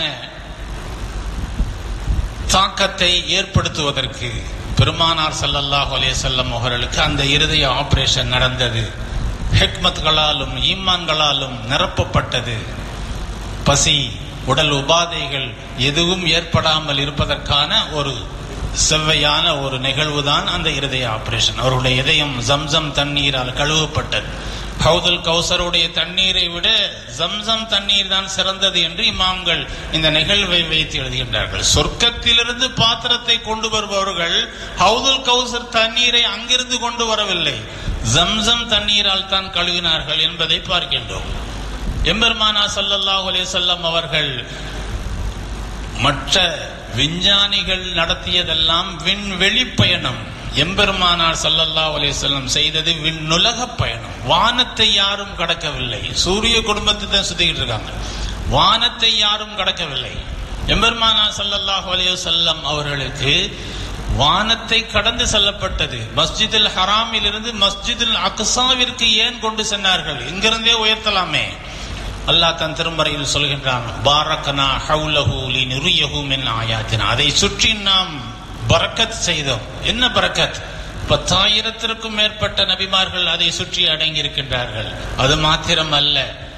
தாக்கத்தை ஏற்படுத்துவதற்கு பெருமானார் ஸல்லல்லாஹு அலைஹி வஸல்லம் அவர்களுக்கு அந்த இருதய ஆபரேஷன் நடந்தது. ஹிக்மத்களாலும் ஈமான்களாலும் நிரப்பப்பட்டது. பசி, உடல் உபாதைகள் எதுவும் ஏற்படாமல் இருப்பதற்கான ஒரு செவ்வையான ஒரு நிகழ்வுதான் அந்த இருதய ஆபரேஷன். அவருடைய இதயம் ஜம்சம் தண்ணீரால் கழுவப்பட்டது. ஹவுதுல் கௌசருடைய தண்ணீரை விட ஜம்சம் தண்ணீர் தான் சிறந்தது என்று இமாம்கள் இந்த நிகழ்வை வைத்து எழுதுகின்றார்கள். சொர்க்கத்திலிருந்து பாத்திரத்தை கொண்டு வருபவர்கள் ஹவுதுல் கௌசர் தண்ணீரை அங்கிருந்து கொண்டு வரவில்லை, ஜம்சம் தண்ணீரால் தான் கழுவினார்கள் என்பதை பார்க்கின்றோம். எம்பெருமானா ஸல்லல்லாஹு அலைஹி வஸல்லம் அவர்கள் மற்ற விஞ்ஞானிகள் நடத்தியதெல்லாம் விண்வெளி பயணம். எம்பெருமானார் ஸல்லல்லாஹு அலைஹி வஸல்லம் செய்தது விண்ணுலக பயணம். வானத்தை யாரும் கடக்கவில்லை. சூரிய குடும்பத்தை தான் சுத்திக்கிட்டு இருக்காங்க, வானத்தை யாரும் கடக்கவில்லை. எம்பெருமானார் ஸல்லல்லாஹு அலைஹி வஸல்லம் அவர்களுக்கு வானத்தை கடந்து செல்லப்பட்டது. மஸ்ஜிதுல் ஹராமில் இருந்து மஸ்ஜிதுல் அக்ஸாவிற்கு ஏன் கொண்டு சென்றார்கள்? இங்கிருந்தே உயர்த்தலாமே. அல்லாஹ் தன் திருமறையில் சொல்கின்றான், பாரக்கனா ஹவுலஹு லினுரியஹு மின் ஆயாத்தினா. அதை சுற்றி நாம் பரக்கத் செய்தோம். என்ன பரக்கத்? 10,000க்கும் மேற்பட்ட நபிமார்கள் அதை சுற்றி அடங்கி இருக்கின்றார்கள். அது மாத்திரம் அல்ல,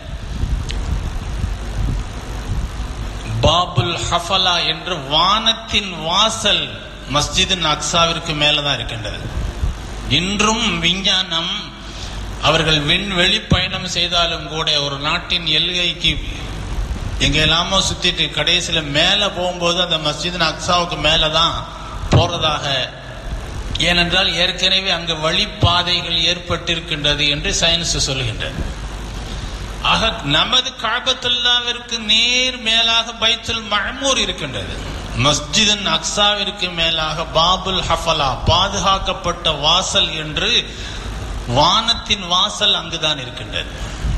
பாபுல் ஹஃபலா என்று வானத்தின் வாசல் மஸ்ஜிதின் அக்ஸாவிற்கு மேலதான் இருக்கின்றது. இன்றும் விஞ்ஞானம் அவர்கள் விண்வெளி பயணம் செய்தாலும் கூட ஒரு நாட்டின் எல்கைக்கு எங்கெல்லாமோ சுத்திட்டு கடைசியில மேல போகும்போது அந்த மஸ்ஜிதின் அக்ஸாவுக்கு மேலதான் போறதாக, ஏனென்றால் ஏற்கனவே அங்கு வழிப்பாதைகள் ஏற்பட்டிருக்கின்றது என்று சயின்ஸ் சொல்கின்றது. ஆக நமது கஅபத்துல்லாவிற்கு நேர் மேலாக பைத்துல் மஅமூர் இருக்கின்றது. மஸ்ஜிதின் அக்ஸாவிற்கு மேலாக பாபுல் ஹஃபலா பாதுகாக்கப்பட்ட வாசல் என்று வானத்தின் வாசல் அங்குதான் இருக்கின்றது.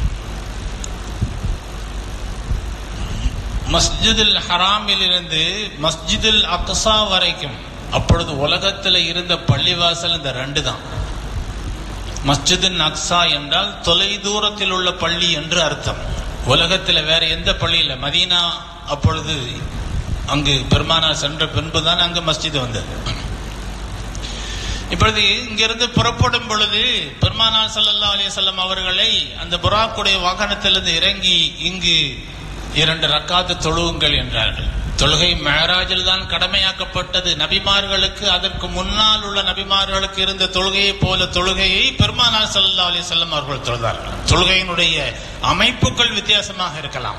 மஸ்ஜிதுல் ஹராமில் இருந்து மஸ்ஜிதுல் அக்ஸா வரைக்கும் அப்பொழுது உலகத்தில் இருந்த பள்ளிவாசல் இந்த 2 தான். மஸ்ஜிதுல் அக்ஸா என்றால் தொலை தூரத்தில் உள்ள பள்ளி என்று அர்த்தம். உலகத்தில் வேற எந்த பள்ளி இல்லை. மதீனா அப்பொழுது அங்கு பெருமானார் சென்ற பின்புதான் அங்கு மஸ்ஜித் வந்தது. இப்பொழுது இங்கிருந்து புறப்படும் பொழுது பெருமானார் ஸல்லல்லாஹு அலைஹி வஸல்லம் அவர்களை அந்த புராக்குடைய வாகனத்திலிருந்து இறங்கி இங்கு 2 ரக்காத்து தொழுவுங்கள் என்றார்கள். தொழுகை மேராஜில் தான் கடமையாக்கப்பட்டது. நபிமார்களுக்கு அதற்கு முன்னால் உள்ள நபிமார்களுக்கு இருந்த தொழுகையை போல தொழுகையை பெருமானார் ஸல்லல்லாஹு அலைஹி வஸல்லம் அவர்கள் தொழுதார்கள். தொழுகையினுடைய அமைப்புகள் வித்தியாசமாக இருக்கலாம்.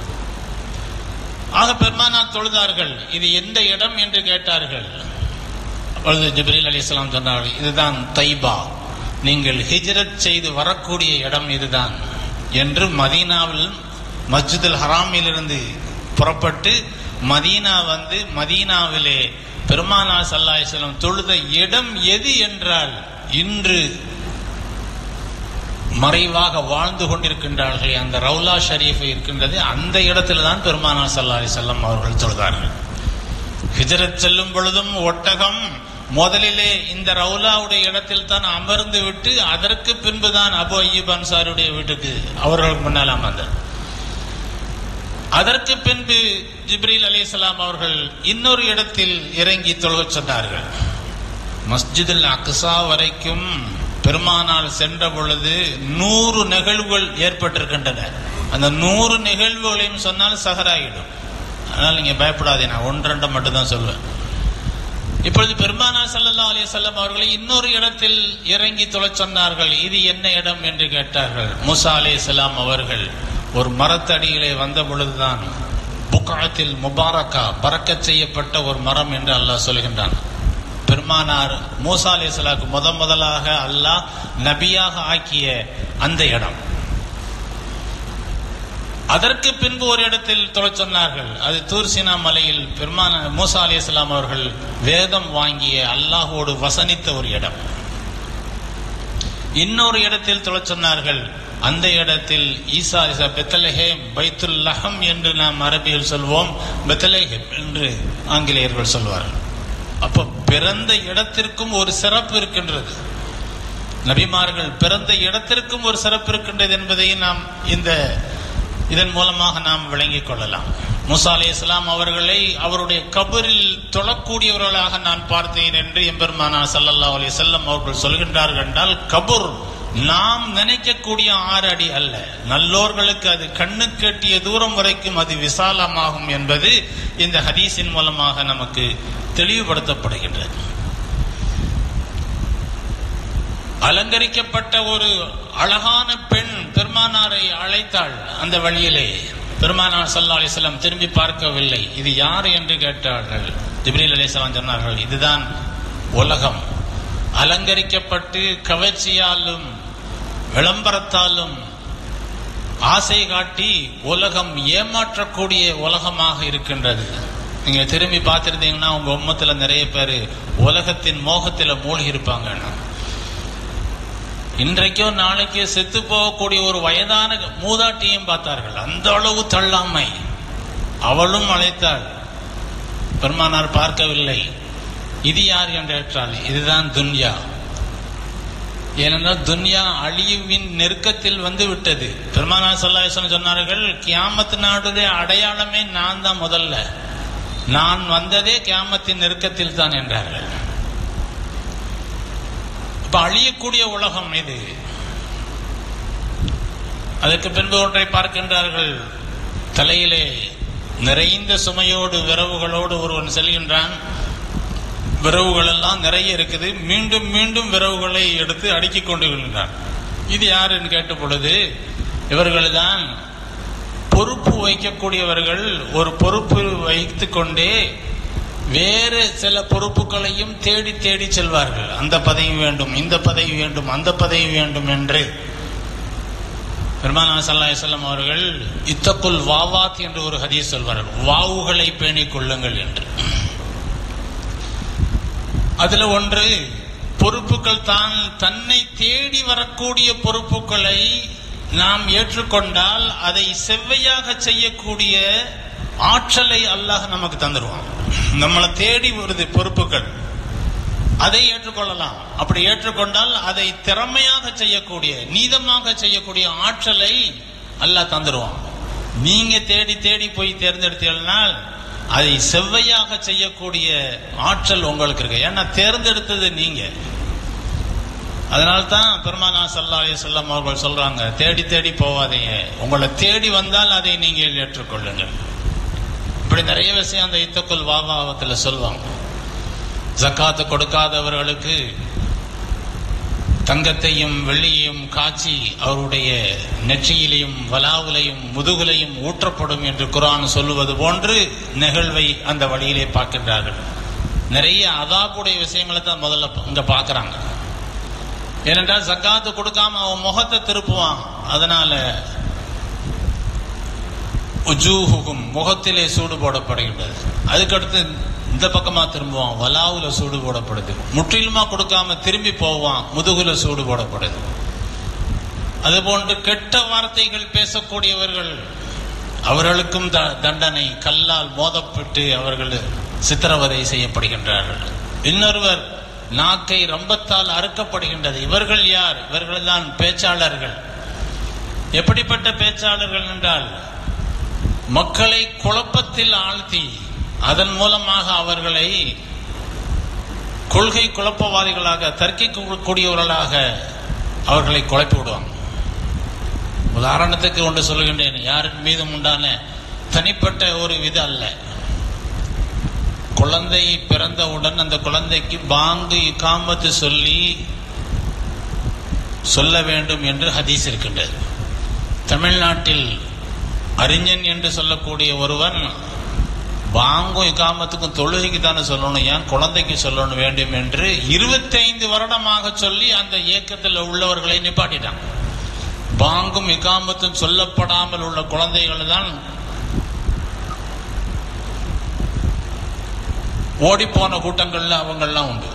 ஆக பெருமானார் தொழுதார்கள். இது எந்த இடம் என்று கேட்டார்கள். அப்பொழுது ஜிப்ரீல் அலைஹிஸ்ஸலாம் சொன்னார்கள், இதுதான் தைபா, நீங்கள் ஹிஜ்ரத் செய்து வரக்கூடிய இடம் இதுதான் என்று. மதீனாவில் மஸ்ஜிதுல் ஹராமில் இருந்து புறப்பட்டு மதீனா வந்து மதீனாவிலே பெருமானார் ஸல்லல்லாஹு அலைஹி வஸல்லம் தொழுத இடம் எது என்றால், இன்று மறைவாக வாழ்ந்து கொண்டிருக்கின்றார்கள் அந்த ரவுலா ஷரீஃப் இருக்கின்றது, அந்த இடத்துல தான் பெருமானார் ஸல்லல்லாஹு அலைஹி வஸல்லம் அவர்கள் தொழுதார்கள். ஹிஜ்ரத் செல்லும் பொழுதும் ஒட்டகம் முதலிலே இந்த ரவுலாவுடைய இடத்தில் தான் அமர்ந்து விட்டு அதற்கு பின்புதான் அபு அய்யூப் அன்சாரியுடைய வீட்டுக்கு அவர்களுக்கு முன்னால் அமர்ந்தார். அதற்கு பின்பு ஜிப்ரீல் அலைஹிஸ்ஸலாம் அவர்கள் இன்னொரு இடத்தில் இறங்கி தொழுகச் சொன்னார்கள். மஸ்ஜிதுல் அக்ஸா வரைக்கும் பெருமானார் சென்ற பொழுது 100 நிகழ்வுகள் ஏற்பட்டிருக்கின்றன. அந்த 100 நிகழ்வுகளையும் சொன்னால் சஹராயிடும். அதனால் நீங்க பயப்படாதே, நான் 1-2 மட்டும் தான் சொல்வேன். இப்பொழுது பெருமானார் ஸல்லல்லாஹு அலைஹி வஸல்லம் அவர்களை இன்னொரு இடத்தில் இறங்கி தொழச் சொன்னார்கள். இது என்ன இடம் என்று கேட்டார்கள். மூசா அலைஹிஸ்ஸலாம் அவர்கள் ஒரு மரத்தடியிலே வந்த பொழுதுதான் புக்அத்தில் முபாரக்கா, பரக்கத் செய்யப்பட்ட ஒரு மரம் என்று அல்லாஹ் சொல்கின்றான். பெருமானார் மூசா அலைஹிஸ்ஸலாமுக்கு முதலாக அல்லாஹ் நபியாக ஆக்கிய அந்த இடம். அதற்கு பின்பு ஒரு இடத்தில் தொழச் சொன்னார்கள். அது தூர் சீனா மலையில் பெருமானார் மூசா அலைஹிஸ்ஸலாம் அவர்கள் வேதம் வாங்கிய அல்லாஹோடு வசனித்த ஒரு இடம். இன்னொரு இடத்தில் தொழச் சொன்னார்கள். அந்த இடத்தில் ஈசா பெத்லஹேம், பைத்துல் லஹம் என்று நாம் அரபியில் சொல்வோம், பெத்லஹேம் என்று ஆங்கிலேயர்கள் சொல்வார்கள். அப்ப பிறந்த இடத்திற்கும் ஒரு சிறப்பு இருக்கின்றது. நபிமார்கள் பிறந்த இடத்திற்கும் ஒரு சிறப்பு இருக்கின்றது என்பதை நாம் இதன் மூலமாக நாம் விளங்கிக் கொள்ளலாம். மூசா அலைஹிஸ்ஸலாம் அவர்களை அவருடைய கபரில் தொழக்கூடியவர்களாக நான் பார்த்தேன் என்று எம்பெருமானார் ஸல்லல்லாஹு அலைஹி வஸல்லம் அவர்கள் சொல்கின்றார்கள் என்றால், கபர் நாம் நினைக்கக்கூடிய 6 அடி அல்ல. நல்லோர்களுக்கு அது கண்ணுக்கு எட்டிய தூரம் வரைக்கும் அது விசாலமாகும் என்பது இந்த ஹதீஸின் மூலமாக நமக்கு தெளிவுபடுத்தப்படுகின்றது. அலங்கரிக்கப்பட்ட ஒரு அழகான பெண் பெருமானாரை அழைத்தாள். அந்த வழியிலே பெருமானார் ஸல்லல்லாஹு அலைஹி வஸல்லம் திரும்பி பார்க்கவில்லை. இது யார் என்று கேட்டார்கள். ஜிப்ரீல் அலைஹிஸ்ஸலாம் சொன்னார்கள், இதுதான் உலகம். அலங்கரிக்கப்பட்டு கவர்ச்சியாலும் விளம்பரத்தாலும் ஆசை காட்டி உலகம் ஏமாற்றக்கூடிய உலகமாக இருக்கின்றது. நீங்க திரும்பி பார்த்திருந்தீங்கன்னா உங்க உம்மத்துல நிறைய பேர் உலகத்தின் மோகத்துல மூழ்கி இருப்பாங்க. இன்றைக்கோ நாளைக்கோ செத்து போகக்கூடிய ஒரு வயதான மூதாட்டியும் பார்த்தார்கள். அந்த அளவு தள்ளாமை. அவளும் அழைத்தாள், பெருமானார் பார்க்கவில்லை. இது யார் என்று கேட்டால் இதுதான் துன்யா. ஏனென்றால் துன்யா அழிவின் நெருக்கத்தில் வந்து விட்டது. பெருமானார் ஸல்லல்லாஹு அலைஹி வஸல்லம் சொன்னார்கள், கியாமத் நாடுடைய அடையாளமே நான் தான் முதல்ல. நான் வந்ததே கியாமத்தின் நெருக்கத்தில் தான் என்றார்கள். இப்ப அழியக்கூடிய உலகம் இது. அதற்கு பின்பு ஒன்றை பார்க்கின்றார்கள். தலையிலே நிறைந்த சுமையோடு விரவுகளோடு ஒருவன் செல்கின்றான். விரவுகள் எல்லாம் நிறைய இருக்குது. மீண்டும் மீண்டும் விரவுகளை எடுத்து அடுக்கிக் கொண்டு விழுகிறான். இது யாருன்னு கேட்ட பொழுது இவர்கள் தான் பொறுப்பு வைக்கக்கூடியவர்கள். ஒரு பொறுப்பு வைத்துக் கொண்டே வேறு சில பொறுப்புகளையும் தேடி தேடி செல்வார்கள். அந்த பதவி வேண்டும், இந்த பதவி வேண்டும், அந்த பதவி வேண்டும் என்று. பெருமானார் ஸல்லல்லாஹு அலைஹி வஸல்லம் அவர்கள் இத்தக்குல் வாவாத் என்று ஒரு ஹதீஸ் சொல்வார்கள். வாவுகளை பேணிக் கொள்ளுங்கள் என்று. அதுல ஒன்று, பொறுப்புகள் தான் தன்னை தேடி வரக்கூடிய பொறுப்புகளை நாம் ஏற்றுக்கொண்டால் அதை செவ்வையாக செய்யக்கூடிய ஆற்றலை அல்லாஹ் நமக்கு தந்துடுவான். நம்மளை தேடி வருது பொறுப்புகள், அதை ஏற்றுக்கொள்ளலாம். அப்படி ஏற்றுக்கொண்டால் அதை திறமையாக செய்யக்கூடிய, நீதமாக செய்யக்கூடிய ஆற்றலை அல்லாஹ் தந்துடுவான். நீங்க தேடி தேடி போய் தேர்ந்தெடுத்தீங்கன்னால் அதை செவ்வையாக செய்யக்கூடிய ஆற்றல் உங்களுக்கு இருக்கு. ஏன்னா தேர்ந்தெடுத்தது நீங்க. அதனால்தான் பெருமானார் ஸல்லல்லாஹு அலைஹி வஸல்லம் அவர்கள் சொல்றாங்க, தேடி தேடி போவாதீங்க, உங்களை தேடி வந்தால் அதை நீங்கள் ஏற்றுக்கொள்ளுங்கள். இப்படி நிறைய விஷயம் அந்த இத்தக்குல் வாவாவத்தில் சொல்லுவாங்க. ஜக்காத்து கொடுக்காதவர்களுக்கு தங்கத்தையும் வெள்ளியையும் காய்ச்சி அவருடைய நெற்றியிலையும் வலாவுலையும் முதுகுலையும் ஊற்றப்படும் என்று குர்ஆன் சொல்லுவது போன்று நிகழ்வை அந்த வழியிலே பார்க்கின்றார்கள். நிறைய அதாபுடைய விஷயங்களை தான் முதல்ல இங்க பார்க்கறாங்க. ஏனென்றால் ஜக்காத்து கொடுக்காம அவன் முகத்தை திருப்புவான். அதனால உஜூஹுகும் முகத்திலே சூடு போடப்படுகின்றது. அதுக்கடுத்து இந்த பக்கமா திரும்புவான், வலாவுல சூடு போடப்படுது. முற்றிலுமா கொடுக்காம திரும்பி போவான், முதுகுல சூடு போடப்படுது. அதுபோன்று கெட்ட வார்த்தைகள் பேசக்கூடியவர்கள், அவர்களுக்கும் தண்டனை, கல்லால் மோதப்பட்டு அவர்கள் சித்திரவதை செய்யப்படுகின்றார்கள். இன்னொருவர் நாக்கை ரம்பத்தால் அறுக்கப்படுகின்றது. இவர்கள் யார்? இவர்கள் தான் பேச்சாளர்கள். எப்படிப்பட்ட பேச்சாளர்கள் என்றால், மக்களை குழப்பத்தில் ஆழ்த்தி அதன் மூலமாக அவர்களை கொள்கை குழப்பவாதிகளாக, தர்க்கிக்கக்கூடியவர்களாக அவர்களை குழப்பி விடுவாங்க. உதாரணத்துக்கு ஒன்று சொல்லுகின்றேன். யாருக்கு மீதும் உண்டான தனிப்பட்ட ஒரு விதம் அல்ல. குழந்தை பிறந்தவுடன் அந்த குழந்தைக்கு பாங்கு இகாமத்து சொல்ல வேண்டும் என்று ஹதீஸ் இருக்கின்றது. தமிழ்நாட்டில் அறிஞன் என்று சொல்லக்கூடிய ஒருவன் பாங்கும் இகாமத்துக்கும் தொழுகைக்கு தானே சொல்லணும், ஏன் குழந்தைக்கு சொல்லணும் வேண்டும் என்று 25 வருடமாக சொல்லி அந்த இயக்கத்தில் உள்ளவர்களை நிப்பாட்டிட்டான். பாங்கும் இகாமத்தும் சொல்லப்படாமல் உள்ள குழந்தைகள் தான் ஓடிப்போன கூட்டங்கள்ல அவங்கெல்லாம் உண்டு.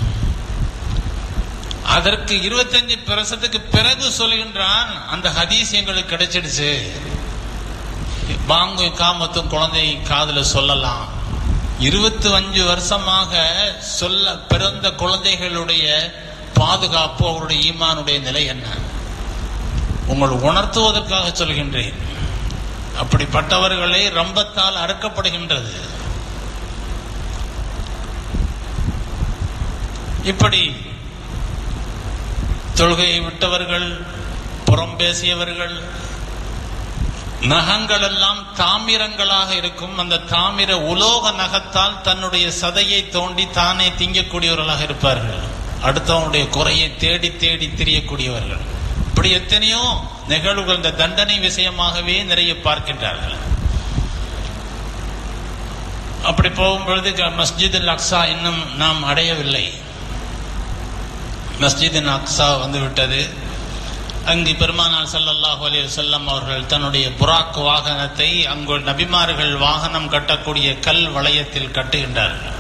அதற்கு 25 வருஷத்துக்கு பிறகு சொல்கின்றான், அந்த ஹதீஸ் எங்களுக்கு கிடைச்சிடுச்சு, பாங்கு காமத்தும் குழந்தை காதுல சொல்லலாம். 25 வருஷமாக சொல்ல பிறந்த குழந்தைகளுடைய பாதுகாப்பு, அவருடைய ஈமானுடைய நிலை என்ன, உங்கள் உணர்த்துவதற்காக சொல்கின்றேன். அப்படிப்பட்டவர்களை ரம்பத்தால் அறுக்கப்படுகின்றது. இப்படி தொழுகையை விட்டவர்கள், புறம் பேசியவர்கள், நகங்கள் எல்லாம் தாமிரங்களாக இருக்கும். அந்த தாமிர உலோக நகத்தால் தன்னுடைய சதையை தோண்டி தானே திங்கக்கூடியவர்களாக இருப்பார்கள். அடுத்தவனுடைய குறையை தேடி தேடி திரியக்கூடியவர்கள். இப்படி எத்தனையோ நிகழ்வுகள் இந்த தண்டனை விஷயமாகவே நிறைய பார்க்கின்றார்கள். அப்படி போகும்பொழுது மஸ்ஜித் அல் அக்ஸா இன்னும் நாம் அடையவில்லை. மஸ்ஜித் அல் அக்ஸா வந்து விட்டது. அங்கு பெருமானார் ஸல்லல்லாஹு அலைஹி வஸல்லம் அவர்கள் தன்னுடைய புராக் வாகனத்தை அங்கு நபிமார்கள் வாகனம் கட்டக்கூடிய கல் வளையத்தில் கட்டுகின்றார்கள்.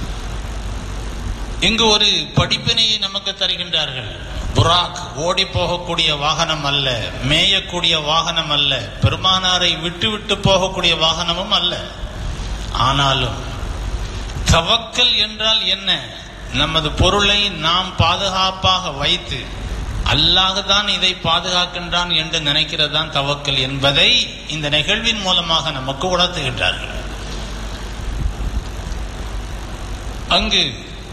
இங்கு ஒரு படிப்பினையை நமக்கு தருகின்றார்கள். புராக் ஓடி போகக்கூடிய வாகனம் அல்ல, மேயக்கூடிய வாகனம் அல்ல, பெருமானாரை விட்டு விட்டு போகக்கூடிய வாகனமும் அல்ல. ஆனாலும் தவக்கல் என்றால் என்ன? நமது பொருளை நாம் பாதுகாப்பாக வைத்து அல்லாஹ் தான் இதை பாதுகாக்கின்றான் என்று நினைக்கிறதான் தவக்கல் என்பதை இந்த நிகழ்வின் மூலமாக நமக்கு உணர்த்துகின்றார்கள். அங்கு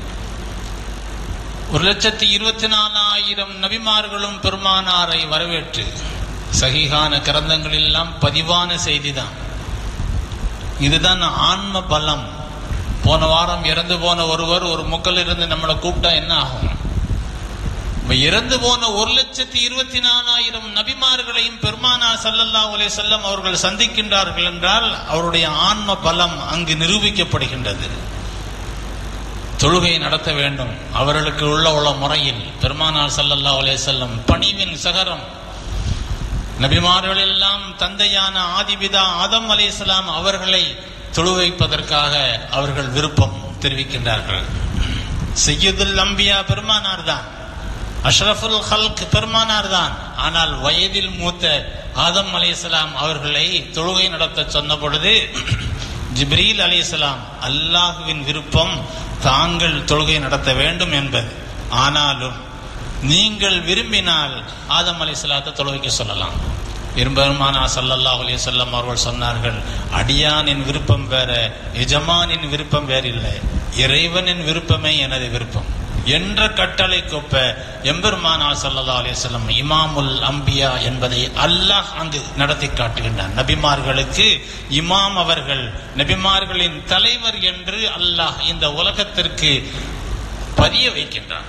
1,24,000 நபிமார்களும் பெருமானாரை வரவேற்று சஹீஹான கிரந்தங்கள் எல்லாம் பதிவான செய்திதான். இதுதான் ஆன்ம பலம். போன வாரம் இறந்து போன ஒருவர் ஒரு முக்கல் இருந்து நம்மளை கூப்பிட்டா என்ன ஆகும்? இறந்து போன 1,24,000 நபிமார்களையும் பெருமானார் ஸல்லல்லாஹு அலைஹி வஸல்லம் அவர்கள் சந்திக்கின்றார்கள் என்றால் அவருடைய ஆன்ம பலம் அங்கு நிரூபிக்கப்படுகின்றது. தொழுகை நடத்த வேண்டும் அவர்களுக்கு உள்ள முறையில். பெருமானார் ஸல்லல்லாஹு அலைஹி வஸல்லம் பணிவின் சகரம். நபிமார்கள் எல்லாம் தந்தையான ஆதிபிதா ஆதம் அலைஹிஸ்ஸலாம் அவர்களை தொழுவைப்பதற்காக அவர்கள் விருப்பம் தெரிவிக்கின்றார்கள். சய்யிதுல் அம்பியா பெருமானார் தான், அஷ்ரஃபுல் ஹல்க் பெருமானார் தான். ஆனால் வயதில் மூத்த ஆதம் அலைஹிஸ்ஸலாம் அவர்களை தொழுகை நடத்த சொன்ன பொழுது ஜிப்ரீல் அலைஹிஸ்ஸலாம் அல்லாஹுவின் விருப்பம் தாங்கள் தொழுகை நடத்த வேண்டும் என்பது. ஆனாலும் நீங்கள் விரும்பினால் ஆதம் அலைஹிஸ்ஸலாத்தை தொழுகைக்கு சொல்லலாம். பெருமானார் ஸல்லல்லாஹு அலைஹி வஸல்லம் அவர்கள் சொன்னார்கள், அடியானின் விருப்பம் வேற, எஜமானின் விருப்பம் வேற இல்லை, இறைவனின் விருப்பமே எனது விருப்பம் என்ற கட்டளைக்கொப்ப எம்பெருமானார் ஸல்லல்லாஹு அலைஹி வஸல்லம் இமாமுல் அம்பியா என்பதை அல்லாஹ் அங்கு நடத்தி காட்டுகின்றான். நபிமார்களுக்கு இமாம் அவர்கள், நபிமார்களின் தலைவர் என்று அல்லாஹ் இந்த உலகத்திற்கு பதிய வைக்கின்றான்.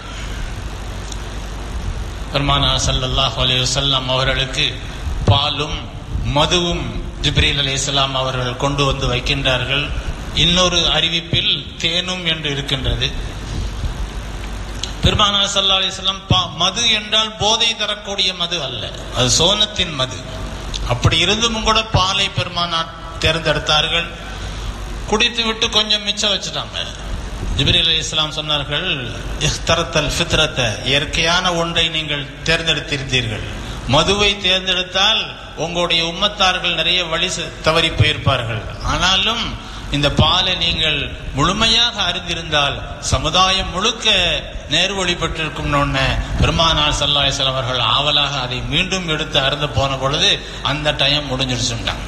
பெருமானார் ஸல்லல்லாஹு அலைஹி வஸல்லம் அவர்களுக்கு பாலும் மதுவும் ஜிப்ரீல் அலைஹிஸ்ஸலாம் அவர்கள் கொண்டு வந்து வைக்கின்றார்கள். இன்னொரு அறிவிப்பில் தேனும் என்று இருக்கின்றது. பெருமானார் ஸல்லல்லாஹு அலைஹி வஸல்லம் மது என்றால் போதை தரக்கூடிய மது அல்ல, அது சோனத்தின் மது. அப்படி இருந்தும் கூட பாலை பெருமானார் தேர்ந்தெடுத்தார்கள். குடித்து விட்டு கொஞ்சம் மிச்சம் வச்சுட்டாங்க. ஜிப்ரீல் அலைஹிஸ்ஸலாம் சொன்னார்கள், இஹ்தரத்தல் ஃபித்ரத்த, இயற்கையான ஒன்றை நீங்கள் தேர்ந்தெடுத்திருந்தீர்கள். மதுவை தேர்ந்தெடுத்தால் உங்களுடைய உம்மத்தார்கள் நிறைய வழி தவறி போயிருப்பார்கள். ஆனாலும் இந்த பாலை நீங்கள் முழுமையாக அறிந்திருந்தால் சமுதாயம் முழுக்க நேர்வழி பெற்றிருக்கும். பெருமானார் ஸல்லல்லாஹு அலைஹி வஸல்லம் அவர்கள் ஆவலாக அதை மீண்டும் எடுத்து அருந்த போன பொழுது அந்த டைம் முடிஞ்சிருச்சுட்டாங்க.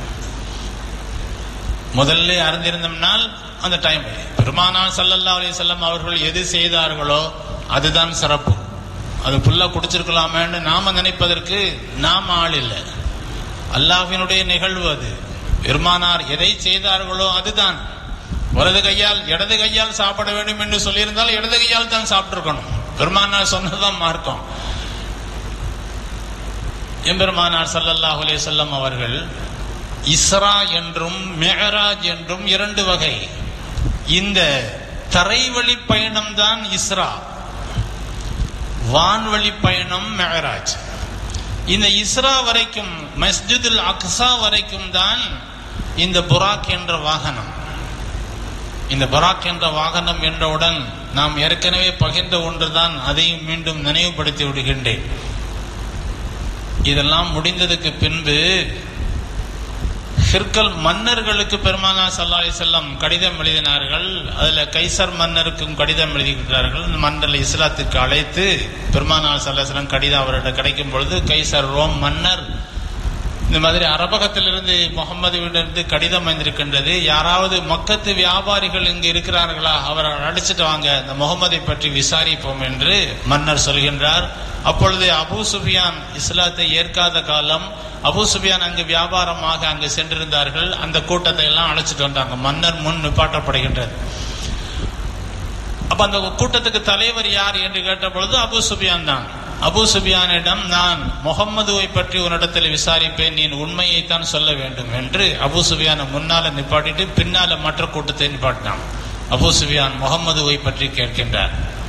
முதல்ல அறிந்திருந்தோம்னால் அந்த டைம். பெருமானார் ஸல்லல்லாஹு அலைஹி வஸல்லம் அவர்கள் எது செய்தார்களோ அதுதான் சிறப்பு. அது புல்லா குடிச்சிருக்கலாமேன்னு நாம நினைப்பதற்கு நாம் ஆள் இல்லை. அல்லாஹ்வினுடைய நிகழ்வு அது. பெருமானார் எதை செய்தார்களோ அதுதான். வலது கையால் இடது கையால் சாப்பிட வேண்டும் என்று சொல்லியிருந்தால் இடது கையால் தான் சாப்பிட்டிருக்கணும். பெருமானார் சொன்னதான் மார்க்கம். எம்பெருமானார் ஸல்லல்லாஹு அலைஹி வஸல்லம் அவர்கள் இஸ்ரா என்றும் மிஅராஜ் என்றும் இரண்டு வகை. இந்த தரைவழி பயணம் தான் இஸ்ரா, வான்வழி பயணம் மிஅராஜ். இந்த இஸ்ரா வரைக்கும், மஸ்ஜிதுல் அக்ஸா வரைக்கும் தான் இந்த புராக் என்ற வாகனம். இந்த புராக் என்ற வாகனம் என்றவுடன் நாம் ஏற்கனவே பகிர்ந்த ஒன்றுதான், அதையும் மீண்டும் நினைவுபடுத்தி விடுகின்றேன். இதெல்லாம் முடிந்ததுக்கு பின்பு ஹிர்கல் மன்னர்களுக்கு பெருமானார் ஸல்லல்லாஹு அலைஹி வஸல்லம் கடிதம் எழுதினார்கள். அதுல கைசர் மன்னருக்கும் கடிதம் எழுதிவிட்டார்கள். மன்னரை இஸ்லாத்துக்கு அழைத்து பெருமானார் ஸல்லல்லாஹு அலைஹி வஸல்லம் கடிதம் அவரிடம் கிடைக்கும் பொழுது, கைசர் ரோம் மன்னர், இந்த மாதிரி அரபகத்திலிருந்து முகமதுவிலிருந்து கடிதம் வந்திருக்கின்றது, யாராவது மக்கத்து வியாபாரிகள் இங்கு இருக்கிறார்களா, அவரை அழைச்சிட்டு வாங்க, இந்த முகமதை பற்றி விசாரிப்போம் என்று மன்னர் சொல்கின்றார். அப்பொழுது அபூ சுஃபியான் இஸ்லாத்தை ஏற்காத காலம், அபூ சுஃபியான் அங்கு வியாபாரமாக அங்கு சென்றிருந்தார்கள். அந்த கூட்டத்தை எல்லாம் அழைச்சிட்டு வந்தாங்க. மன்னர் முன் நிப்பாட்டப்படுகின்றது. அப்ப அந்த கூட்டத்துக்கு தலைவர் யார் என்று கேட்ட பொழுது அபூ சுஃபியான் தான். அபூ சுஃபியானிடம், நான் முகம்மதுவை பற்றி உன்னிடத்தில் விசாரிப்பேன், நீ உண்மையைத்தான் சொல்ல வேண்டும் என்று அபூ சுஃபியானை முன்னால நிப்பாட்டிட்டு பின்னால மற்ற கூட்டத்தை நிப்பாட்டினான். அபூ சுஃபியான் முகம்மதுவை பற்றி கேட்கின்றார்.